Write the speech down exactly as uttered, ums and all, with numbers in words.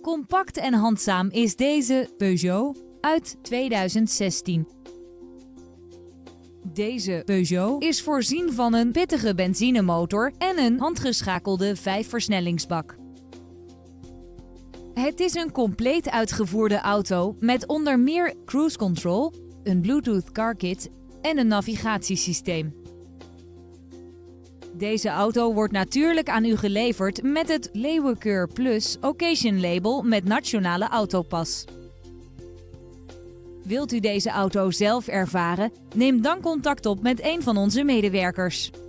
Compact en handzaam is deze Peugeot uit tweeduizend zestien. Deze Peugeot is voorzien van een pittige benzinemotor en een handgeschakelde vijfversnellingsbak. Het is een compleet uitgevoerde auto met onder meer cruise control, een Bluetooth car kit en een navigatiesysteem. Deze auto wordt natuurlijk aan u geleverd met het Leeuwenkeur Plus Occasion Label met Nationale Autopas. Wilt u deze auto zelf ervaren? Neem dan contact op met een van onze medewerkers.